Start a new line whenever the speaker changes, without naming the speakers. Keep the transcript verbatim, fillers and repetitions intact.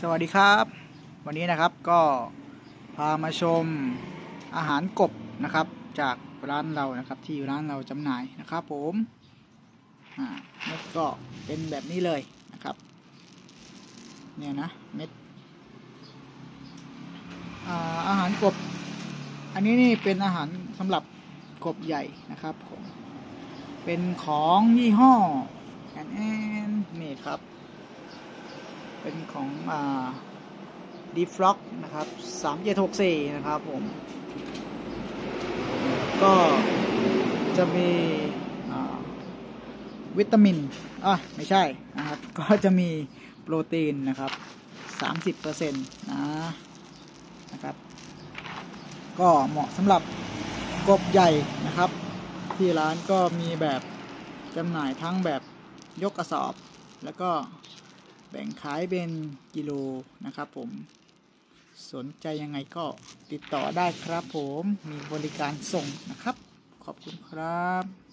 สวัสดีครับวันนี้นะครับก็พามาชมอาหารกบนะครับจากร้านเรานะครับที่ร้านเราจำหน่ายนะครับผมอ่าเม็ดก็เป็นแบบนี้เลยนะครับเนี่ยนะเม็ดอ่าอาหารกบอันนี้นี่เป็นอาหารสำหรับกบใหญ่นะครับผมเป็นของยี่ห้อแอนแอนนี่ครับเป็นของอ่าดีฟล็อกนะครับสามเจ็ดหกสี่นะครับผมก็จะมีวิตามินอ่ะไม่ใช่นะครับก็จะมีโปรตีนนะครับสามสิบเปอร์เซ็นต์นะนะครับก็เหมาะสำหรับกบใหญ่นะครับที่ร้านก็มีแบบจำหน่ายทั้งแบบยกกระสอบแล้วก็แบ่งขายเป็นกิโลนะครับผมสนใจยังไงก็ติดต่อได้ครับผมมีบริการส่งนะครับขอบคุณครับ